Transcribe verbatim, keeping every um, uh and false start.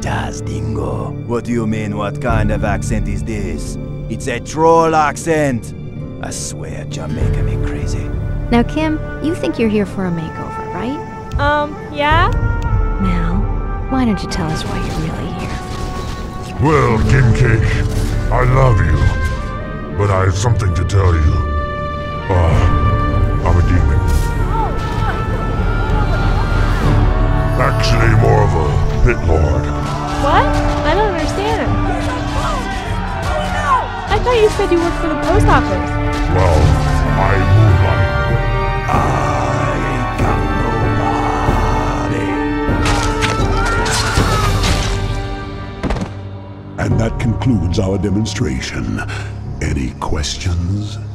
does, Dingo. What do you mean, what kind of accent is this? It's a troll accent! I swear, you're making me crazy. Now, Kim, you think you're here for a makeover, right? Um, yeah? Now, why don't you tell us why you're really here? Well, Kim Cake, I love you. But I have something to tell you. Uh, I'm a demon. Actually, more of a pit lord. What? I don't understand. I thought you said you worked for the post office. Well, I moonlight. I ain't got nobody. And that concludes our demonstration. Any questions?